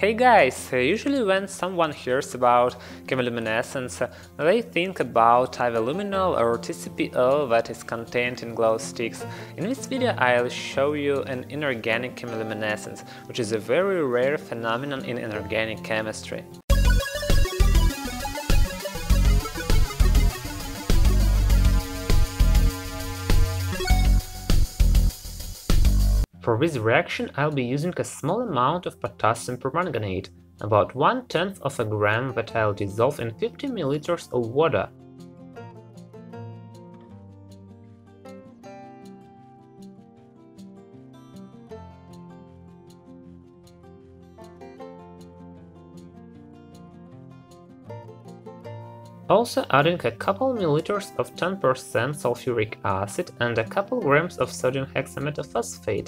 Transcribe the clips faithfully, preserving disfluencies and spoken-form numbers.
Hey guys, usually when someone hears about chemiluminescence, they think about I V luminol or T C P O that is contained in glow sticks. In this video I'll show you an inorganic chemiluminescence, which is a very rare phenomenon in inorganic chemistry. For this reaction I'll be using a small amount of potassium permanganate, about one tenth of a gram, that I'll dissolve in fifty milliliters of water. Also adding a couple milliliters of ten percent sulfuric acid and a couple grams of sodium hexametaphosphate.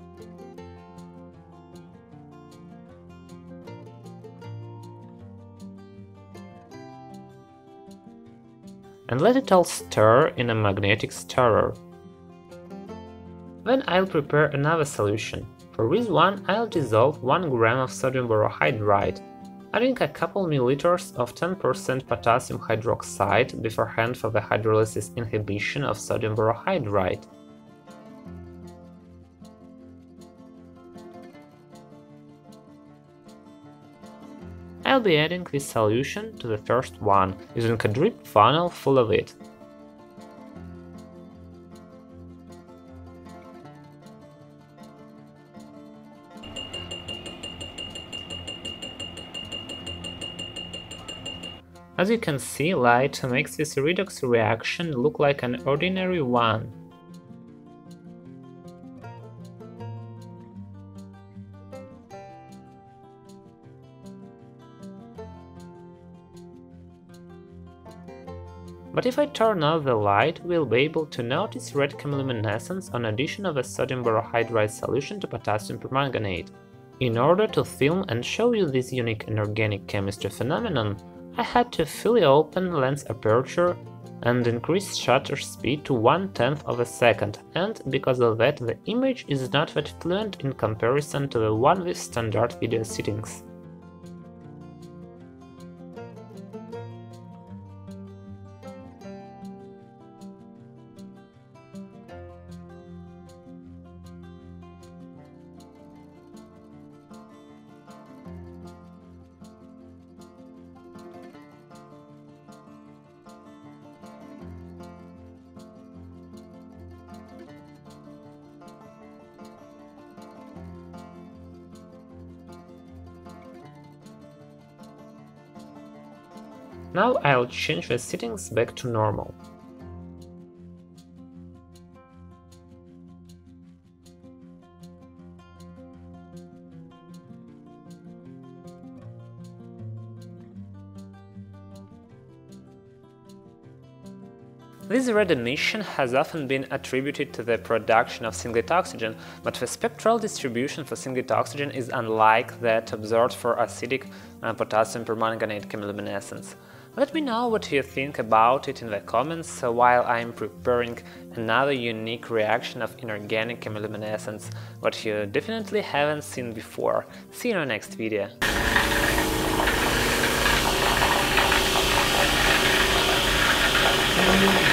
And let it all stir in a magnetic stirrer. Then I'll prepare another solution. For this one I'll dissolve one gram of sodium borohydride, adding a couple milliliters of ten percent potassium hydroxide beforehand for the hydrolysis inhibition of sodium borohydride. I'll be adding this solution to the first one, using a drip funnel full of it. As you can see, light makes this redox reaction look like an ordinary one. But if I turn off the light, we'll be able to notice red chemiluminescence on addition of a sodium borohydride solution to potassium permanganate. In order to film and show you this unique inorganic chemistry phenomenon, I had to fully open lens aperture and increase shutter speed to one tenth of a second, and because of that the image is not that fluent in comparison to the one with standard video settings. Now I'll change the settings back to normal. This red emission has often been attributed to the production of singlet oxygen, but the spectral distribution for singlet oxygen is unlike that observed for acidic uh, potassium permanganate chemiluminescence. Let me know what you think about it in the comments while I'm preparing another unique reaction of inorganic chemiluminescence, what you definitely haven't seen before. See you in the next video. Thank you.